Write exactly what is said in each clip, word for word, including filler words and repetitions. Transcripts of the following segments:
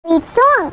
Sweet song.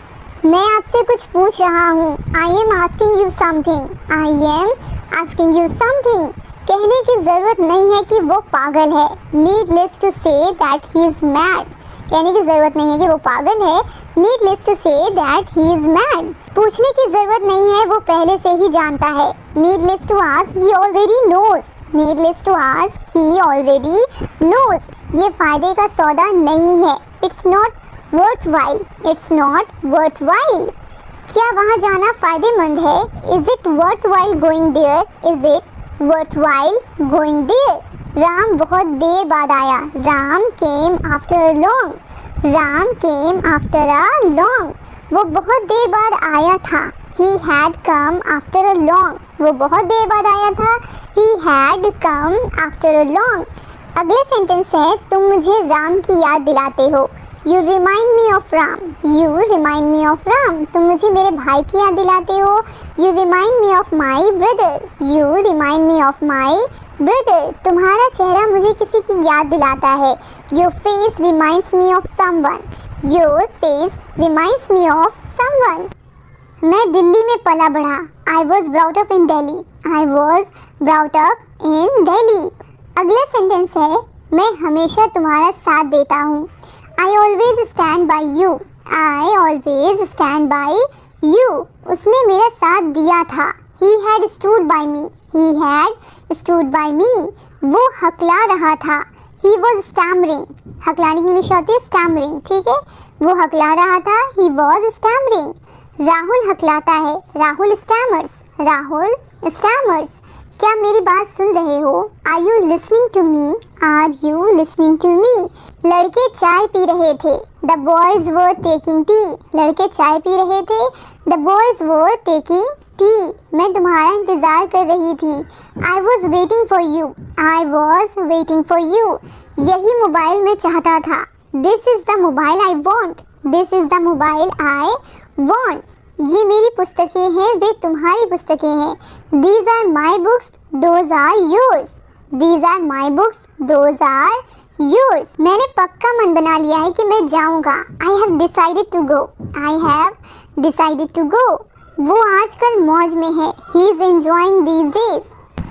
मैं आपसे कुछ पूछ रहा हूँ. I am asking you something. I am asking you something. कहने की ज़रूरत नहीं है कि वो पागल है. Needless to say that he is mad. कहने की ज़रूरत नहीं है कि वो पागल है. Needless to say that he is mad. पूछने की ज़रूरत नहीं है, वो पहले से ही जानता है. Needless to ask, he already knows. Needless to ask, he already knows. ये फ़ायदे का सौदा नहीं है. It's not worthwhile. It's not worthwhile. क्या वहाँ जाना फ़ायदेमंद है? Is it worthwhile going there? Is it worthwhile going there? Ram बहुत देर बाद आया. Ram came after a long. Ram came after a long. वो बहुत देर बाद आया था. He had come after a long. वो बहुत देर बाद आया था. He had come after a long. अगले सेंटेंस है, तुम मुझे राम की याद दिलाते हो. You remind me of Ram. You remind me of Ram. तुम मुझे मेरे भाई की याद दिलाते हो. You remind me of my brother. You remind me of my brother. तुम्हारा चेहरा मुझे किसी की याद दिलाता है. Your face reminds me of someone. Your face reminds me of someone. मैं दिल्ली में पला बढ़ा. I was brought up in Delhi. I was brought up in Delhi. अगला सेंटेंस है, मैं हमेशा तुम्हारा साथ देता हूँ. I always stand by you. I always stand by you. उसने मेरा साथ दिया था. He had stood by me. He had stood by me. वो हकला रहा था. He was stammering. हकलाने की इंग्लिश होती है stammering, ठीक है. वो हकला रहा था. He was stammering. राहुल हकलाता है. राहुल stammers. राहुल stammers. क्या मेरी बात सुन रहे हो? Are you listening to me? Are you listening to me? लड़के चाय पी रहे थे. The boys were taking tea. लड़के चाय पी रहे थे. The boys were taking tea. मैं तुम्हारा इंतज़ार कर रही थी. I was waiting for you. I was waiting for you. यही मोबाइल मैं चाहता था. This is the mobile I want. This is the mobile I want. ये मेरी पुस्तकें हैं, वे तुम्हारी पुस्तकें हैं. These are my books, those are yours. These are my books, those are yours. मैंने पक्का मन बना लिया है कि मैं जाऊंगा. I have decided to go. I have decided to go. वो आजकल मौज में है. He is enjoying these days.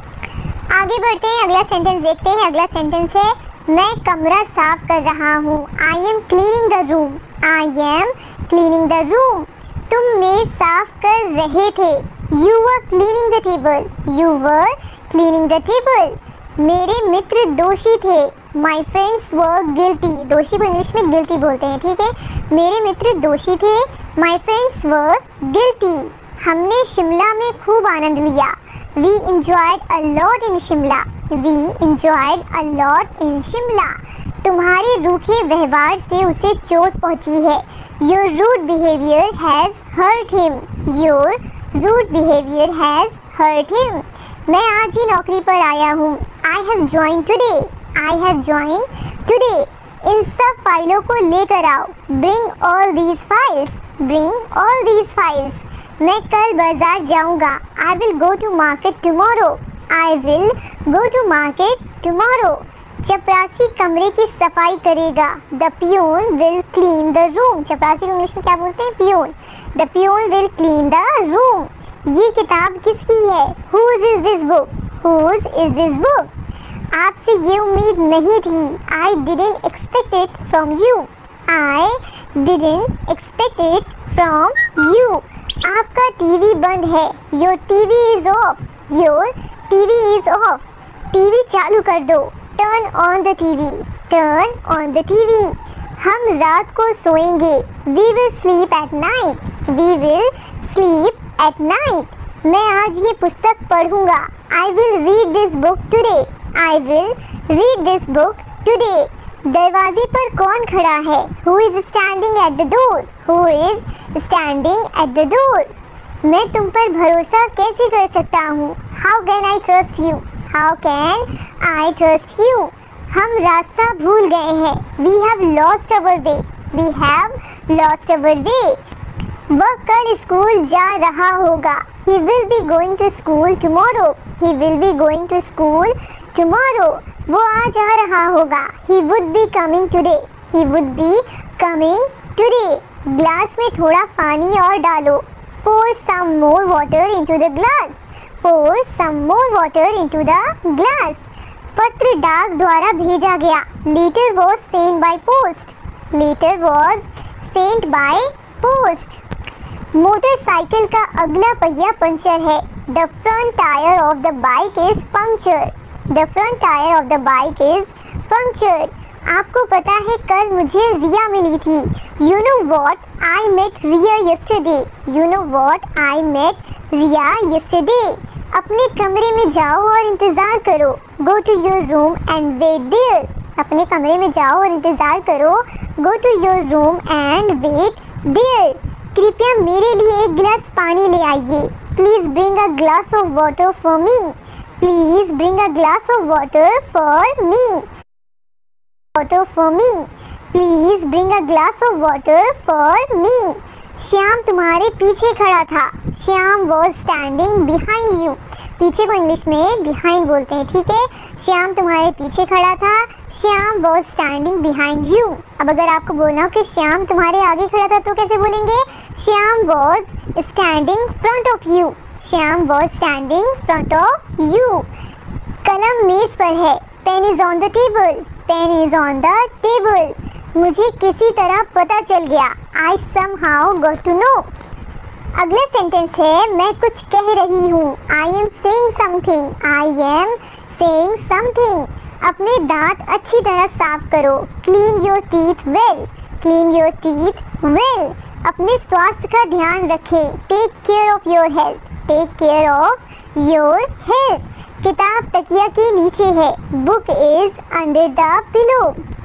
आगे बढ़ते हैं, अगला सेंटेंस देखते हैं. अगला सेंटेंस है, मैं कमरा साफ कर रहा हूँ. I am cleaning the room. I am cleaning the room. तुम मेज साफ कर रहे थे. You were cleaning the table. You were cleaning the table. मेरे मित्र दोषी थे. My friends were guilty. दोषी को इंग्लिश में guilty बोलते हैं, ठीक है. मेरे मित्र दोषी थे. My friends were guilty. हमने शिमला में खूब आनंद लिया. We enjoyed a lot in Shimla. We enjoyed a lot in Shimla. तुम्हारे रूखे व्यवहार से उसे चोट पहुंची है. Your rude behavior has hurt him. Your rude behavior has hurt him. मैं आज ही नौकरी पर आया हूँ. I have joined today. I have joined today. इन सब फाइलों को लेकर आओ. Bring all these files. Bring all these files. मैं कल बाजार जाऊँगा. I will go to market tomorrow. I will go to market tomorrow. चपरासी कमरे की सफाई करेगा. The peon will clean the room. चपरासी को इंग्लिश में क्या बोलते हैं? Peon. The peon will clean the room. ये किताब किसकी है? Whose is this book? Whose is this book? आपसे ये उम्मीद नहीं थी. I didn't expect it from you. I didn't expect it from you. आपका टीवी बंद है. Your T V is off. Your T V is off. TV चालू कर दो. Turn on the T V. Turn on the T V. हम रात को सोएंगे. We will sleep at night. We will sleep at night. मैं आज ये पुस्तक पढ़ूंगा. I will read this book today. I will read this book today. दरवाजे पर कौन खड़ा है? Who is standing at the door? Who is standing at the door? मैं तुम पर भरोसा कैसे कर सकता हूँ? How can I trust you? How can I trust you? हम रास्ता भूल गए हैं. We have lost our way. We have lost our way. वह कल स्कूल जा रहा होगा. He will be going to school tomorrow. He will be going to school tomorrow. वो आज आ रहा होगा. He would be coming today. He would be coming today. Glass में थोड़ा पानी और डालो। Pour some more water into the glass. Pour some more water into the glass. पत्र डाक द्वारा भेजा गया। Letter was sent by post. Letter was sent by post. Motorcycle का अगला पहिया पंचर है। The front tire of the bike is punctured. The front tire of the bike is punctured. आपको पता है कल मुझे रिया मिली थी। You know what? I met Riya yesterday. You know what? I met Riya yesterday. अपने कमरे में जाओ और इंतज़ार करो। Go to your room and wait there. अपने कमरे में जाओ और इंतज़ार करो। Go to your room and wait there. कृपया मेरे लिए एक गिलास पानी ले आइए। Please bring a glass of water for me. Please bring a glass of water for me. Water for me. Please bring a glass of water for me. Shyam तुम्हारे पीछे खड़ा था। Shyam was standing behind you. पीछे को English में behind बोलते हैं, ठीक है। श्याम तुम्हारे पीछे खड़ा था। Shyam was standing behind you. अब अगर आपको बोलना हो कि श्याम तुम्हारे आगे खड़ा था तो कैसे बोलेंगे? Shyam was standing front of you. Shyam was standing front of you. कलम मेज पर है। Pen is on the table. Pen is on the table. मुझे किसी तरह पता चल गया। I somehow got to know. अगला सेंटेंस है मैं कुछ कह रही हूँ। I am saying something. I am saying something. अपने दांत अच्छी तरह साफ करो। Clean your teeth well. Clean your teeth well. अपने स्वास्थ्य का ध्यान रखें। Take care of your health. Take care of your health. किताब तकिया के नीचे है। Book is under the pillow.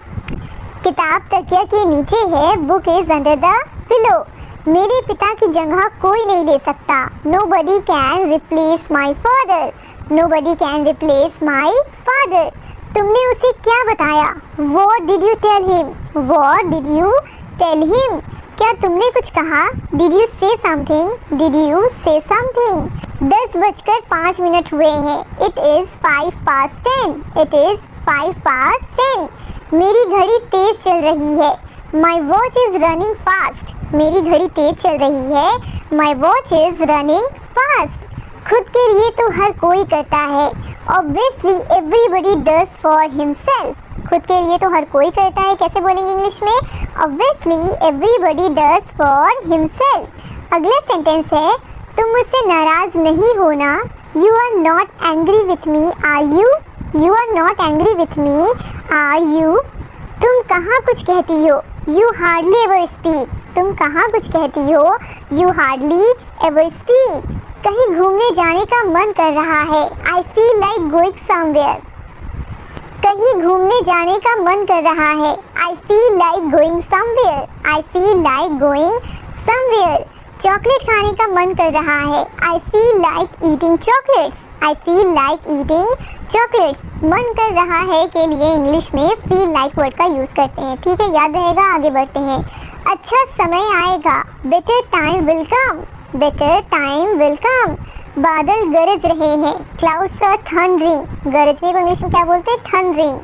किताब तकिया के नीचे है। Book is under the pillow. मेरे पिता की जगह कोई नहीं ले सकता। Nobody can replace my father. Nobody can replace my father. तुमने उसे क्या बताया? What did you tell him? What did you tell him? क्या तुमने कुछ कहा? Did you say something? Did you say something? दस बजकर पाँच मिनट हुए हैं। It is five past ten. It is five past ten. मेरी घड़ी तेज चल रही है। My watch is running fast. मेरी घड़ी तेज चल रही है। My watch is running fast. खुद के लिए तो हर कोई करता है। Obviously everybody does for himself. खुद के लिए तो हर कोई करता है। कैसे बोलेंगे इंग्लिश में? Obviously everybody does for himself. अगला सेंटेंस है तुम मुझसे नाराज नहीं होना। You are not angry with me, are you? You are not angry with me, are you? तुम कहाँ कुछ कहती हो? You hardly ever speak. तुम कहाँ कुछ कहती हो? You hardly ever speak. कहीं घूमने जाने का मन कर रहा है। I feel like going somewhere. कहीं घूमने जाने का मन कर रहा है। I feel like going somewhere. I feel like going somewhere. Chocolate खाने का मन कर रहा है। I feel like eating chocolates. I feel like eating chocolates. मन कर रहा है के लिए इंग्लिश में feel like वर्ड का यूज़ करते हैं, ठीक है, याद रहेगा। आगे बढ़ते हैं। अच्छा समय आएगा। Better time will come. Better time will come. बादल गरज रहे हैं। Clouds are thundering. गरजने को इंग्लिश में क्या बोलते हैं? Thundering.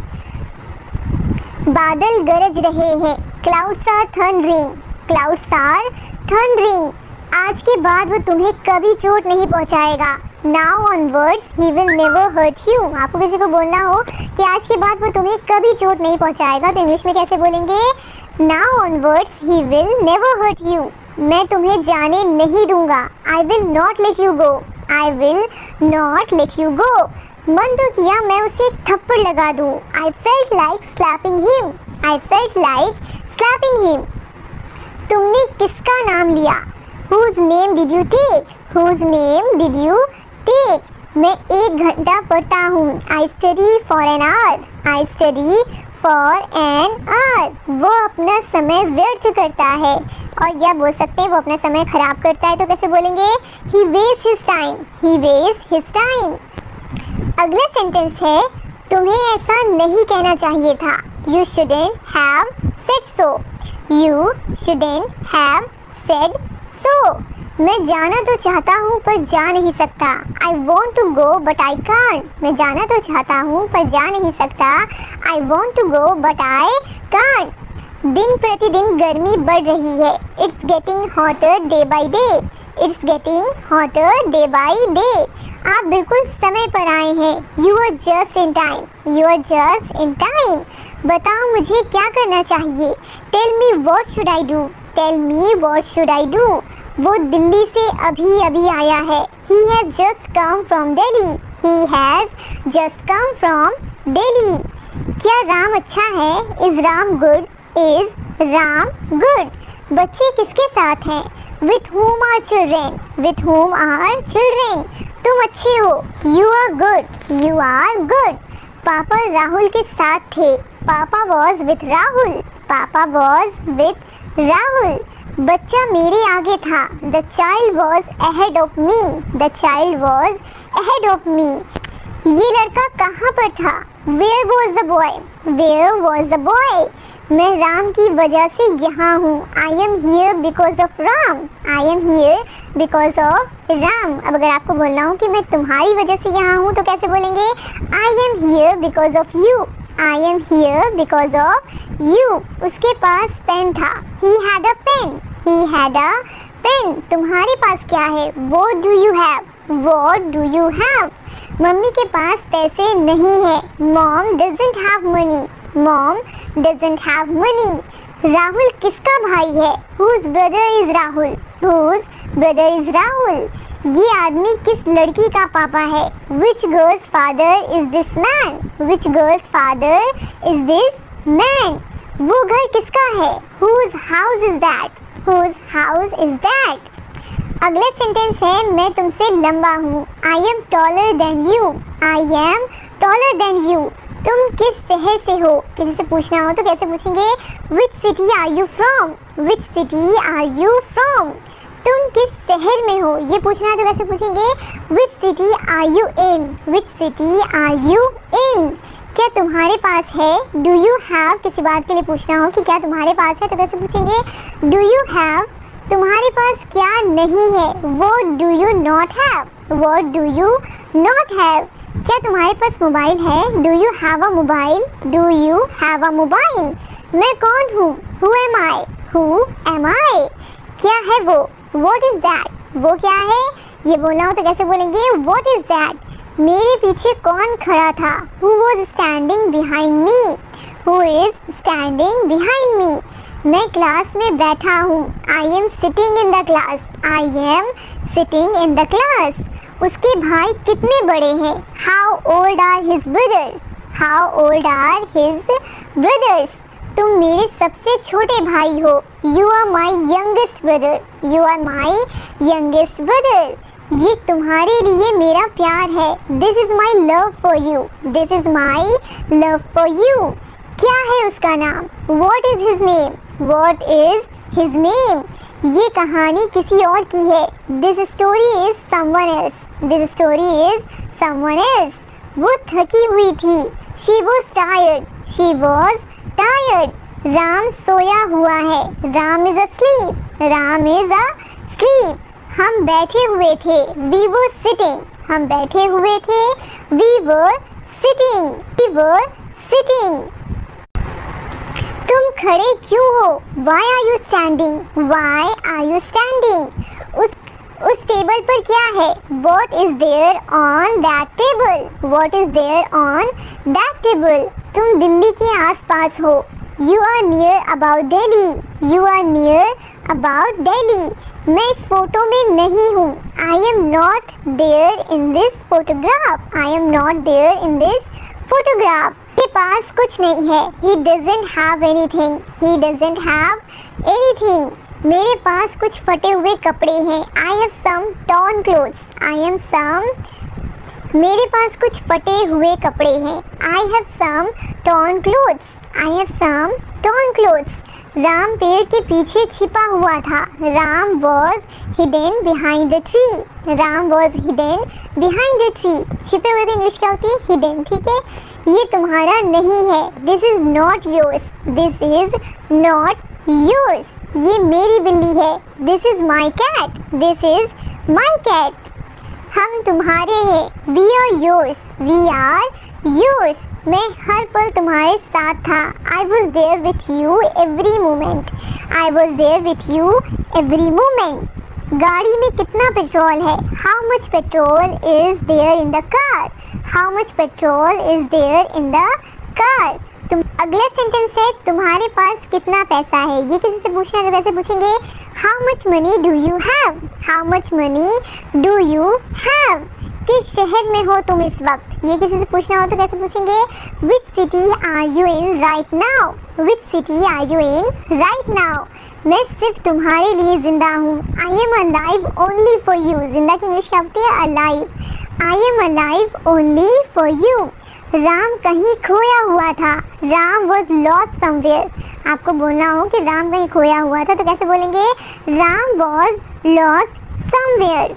बादल गरज रहे हैं। Clouds are thundering. Clouds are thundering. आज के बाद वो तुम्हें कभी चोट नहीं पहुंचाएगा। Now onwards he will never hurt you. आपको किसी को बोलना हो कि आज के बाद वो तुम्हें कभी चोट नहीं पहुंचाएगा तो इंग्लिश में कैसे बोलेंगे? Now onwards he will never hurt you. मैं तुम्हें जाने नहीं दूंगा। I will not let you go. I will not let you go. मन तो किया मैं उसे एक थप्पड़ लगा दूं। I felt like slapping him. I felt like slapping him. तुमने किसका नाम लिया? Whose name did you take? Whose name did you take? मैं एक घंटा पढ़ता हूँ। I study for an hour. I study for an hour. वो अपना समय व्यर्थ करता है। और या बोल सकते हैं वो अपना समय खराब करता है तो कैसे बोलेंगे? He wastes his time. He wastes his time. अगला सेंटेंस है तुम्हें ऐसा नहीं कहना चाहिए था। You shouldn't have said so. You shouldn't have said so. मैं जाना तो चाहता हूँ पर जा नहीं सकता। I want to go but I can't. मैं जाना तो चाहता हूँ पर जा नहीं सकता। I want to go but I can't. दिन प्रतिदिन गर्मी बढ़ रही है। It's getting hotter day by day. It's getting hotter day by day. आप बिल्कुल समय पर आए हैं। You are just in time. You are just in time. बताओ मुझे क्या करना चाहिए। Tell me what should I do. Tell me what should I do. वो दिल्ली से अभी अभी आया है। He has just come from Delhi. He has just come from Delhi. क्या राम अच्छा है। Is Ram good. Is Ram good. बच्चे किसके साथ हैं। With whom are children. with whom are children. तुम अच्छे हो। You are good. You are good. पापा राहुल के साथ थे। पापा वॉज विथ राहुल। पापा वॉज विथ राहुल। बच्चा मेरे आगे था। The child was ahead of me. The child was ahead of me. ये लड़का कहाँ पर था। Where was the boy. Where was the boy. मैं राम की वजह से यहाँ हूँ। I am here because of Ram. I am here because of Ram. अब अगर आपको बोलना हो कि मैं तुम्हारी वजह से यहाँ हूँ तो कैसे बोलेंगे। I am here because of you. I am here because of you. उसके पास पेन था। He had a pen. He had a pen. तुम्हारे पास क्या है। What do you have. What do you have. मम्मी के पास पैसे नहीं है। Mom doesn't have money. Mom doesn't have money. Rahul किसका भाई है। Whose brother is Rahul. Whose brother is Rahul. ये आदमी किस लड़की का पापा है। Which girl's father is this man. Which girl's father is this man. वो घर किसका है। Whose house is that. Whose house is that. अगला सेंटेंस है मैं तुमसे लंबा हूँ। I am taller than you. I am taller than you. तुम किस शहर से हो। किसी से पूछना हो तो कैसे पूछेंगे। Which city are you from. Which city are you from. तुम किस शहर में हो। ये पूछना है तो कैसे पूछेंगे। Which city are you in. Which city are you in. क्या तुम्हारे पास है। Do you have किसी बात के लिए पूछना हो कि क्या तुम्हारे पास है तो कैसे पूछेंगे। Do you have. तुम्हारे पास क्या नहीं है। What do you not have. What do you not have. क्या तुम्हारे पास मोबाइल है। Do you have a mobile. Do you have a mobile. मैं कौन हूँ। Who am I. Who am I. क्या है वो। What is that. वो क्या है। ये बोलना हो तो कैसे बोलेंगे। What is that. मेरे पीछे कौन खड़ा था। Who was standing behind me. Who is standing behind me. मैं क्लास में बैठा हूँ। I am sitting in the class. I am sitting in the class. उसके भाई कितने बड़े हैं। How old are his brothers. How old are his brothers. तुम मेरे सबसे छोटे भाई हो। You are my youngest brother. You are my youngest brother. ये तुम्हारे लिए मेरा प्यार है। This is my love for you. This is my love for you. क्या है उसका नाम। What is his name. What is his name. ये कहानी किसी और की है। This story is someone else. This story is someone else. वो थकी हुई थी। She was tired. She was tired. Ram सोया हुआ है। Ram is asleep. Ram is asleep. हम बैठे हुए थे। We were sitting. हम बैठे हुए थे। We were sitting. We were sitting. तुम खड़े क्यों हो। Why are you standing. Why are you standing. उस उस टेबल पर क्या है। What is there on that table. What is there on that table. तुम दिल्ली के आसपास हो। You are near about Delhi. You are near about Delhi. मैं इस फोटो में नहीं हूँ। I am not there in this photograph. I am not there in this photograph. के पास कुछ नहीं है। He doesn't have anything. He doesn't have anything. मेरे पास कुछ फटे हुए कपड़े हैं। I have some torn clothes. I am some. मेरे पास कुछ फटे हुए कपड़े हैं। I have some torn clothes. I have some torn clothes. Ram पेड़ के पीछे छिपा हुआ था। Ram was hidden behind the tree. Ram was hidden behind the tree. छिपे हुए की इंग्लिश क्या होती है। hidden. ठीक है। ये तुम्हारा नहीं है। This is not yours. This is not yours. ये मेरी बिल्ली है। This is my cat. This is my cat. हम तुम्हारे हैं। We are yours. We are yours. मैं हर पल तुम्हारे साथ था। I was there with you every moment. I was there with you every moment. गाड़ी में कितना पेट्रोल है? How much petrol is there in the car? How much petrol is there in the car? तुम अगला sentence है तुम्हारे पास कितना पैसा है। ये किसी से पूछना है तो कैसे पूछेंगे? How much money do you have? How much money do you have? किस शहर में हो तुम इस वक्त? ये किसी से पूछना हो तो कैसे पूछेंगे? Which city are you in right now? Which city are you in right now? मैं सिर्फ तुम्हारे लिए जिंदा हूँ। I am alive only for you. जिंदा की इंग्लिश क्या होती है? Alive. I am alive only for you. Ram कहीं खोया हुआ था। Ram was lost somewhere. आपको बोलना हो कि राम कहीं खोया हुआ था तो कैसे बोलेंगे? Ram was lost somewhere.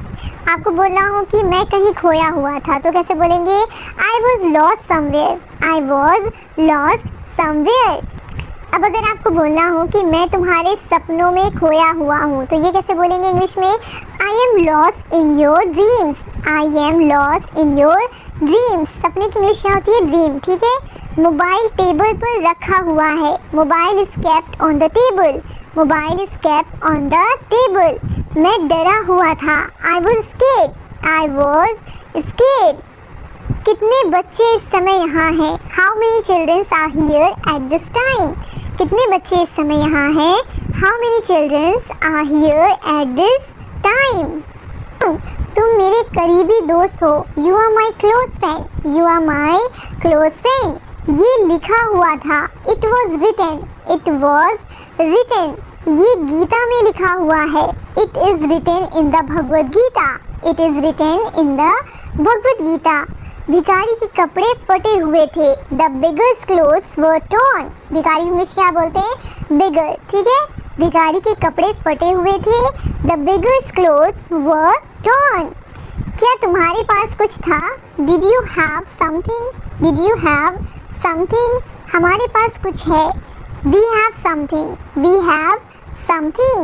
आपको बोलना हो कि मैं कहीं खोया हुआ था तो कैसे बोलेंगे? I was lost somewhere. I was lost somewhere. अब अगर आपको बोलना हो कि मैं तुम्हारे सपनों में खोया हुआ हूँ तो ये कैसे बोलेंगे इंग्लिश में? I am lost in your dreams. I am lost in your dreams. सपने की इंग्लिश क्या होती है? ड्रीम। ठीक है। मोबाइल टेबल पर रखा हुआ है। Mobile is kept on the table. Mobile is kept on the table. मैं डरा हुआ था। I was scared. I was scared. कितने बच्चे इस समय यहाँ हैं? How many childrens are here at this time? कितने बच्चे इस समय यहाँ हैं? How many childrens are here at this time? तुम मेरे करीबी दोस्त हो। You are my close friend. You are my close friend. ये लिखा हुआ था। It was written. It was written. ये गीता में लिखा हुआ है। It is written in the Bhagavad Gita. It is written in the Bhagavad Gita. भिखारी के कपड़े फटे हुए थे। The beggars clothes were torn. भिखारी इंग्लिश क्या बोलते हैं? बिगर। ठीक है। भिखारी के कपड़े फटे हुए थे। The beggars clothes were torn. क्या तुम्हारे पास कुछ था? Did you have something? Did you have something? हमारे पास कुछ है। We have something. We have something.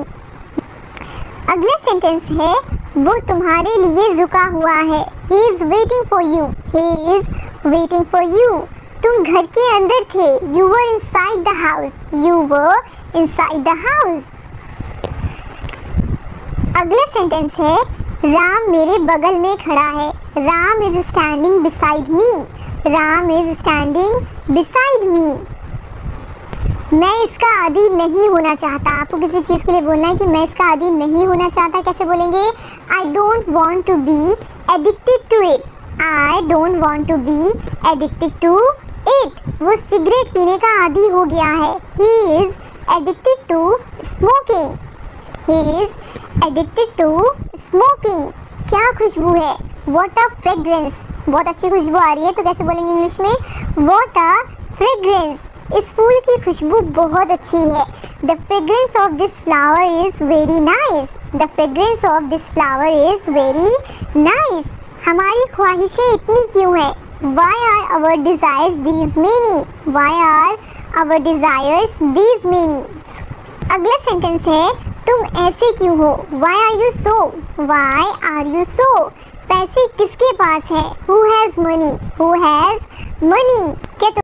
अगला सेंटेंस है वो तुम्हारे लिए रुका हुआ है। He is waiting for you. He is waiting for you. तुम घर के अंदर थे। You were inside the house. You were inside the house. अगला सेंटेंस है राम मेरे बगल में खड़ा है। Ram is standing beside me. Ram is standing beside me. मैं इसका आदी नहीं होना चाहता। आपको किसी चीज़ के लिए बोलना है कि मैं इसका आदी नहीं होना चाहता। कैसे बोलेंगे? I don't want to be addicted to it. I don't want to be addicted to it. वो सिगरेट पीने का आदी हो गया है। He is addicted to smoking. He is addicted to smoking. क्या खुशबू है? What a fragrance. बहुत अच्छी खुशबू आ रही है तो कैसे बोलेंगे इंग्लिश में? What a fragrance. इस फूल की खुशबू बहुत अच्छी है। The fragrance of this flower is very nice. The fragrance of this flower is very nice. हमारी ख्वाहिशें इतनी क्यों हैं? Why are our desires these many? Why are our desires these many? अगला सेंटेंस है तुम ऐसे क्यों हो? Why are you so? Why are you so? पैसे किसके पास है? Who has money? Who has money?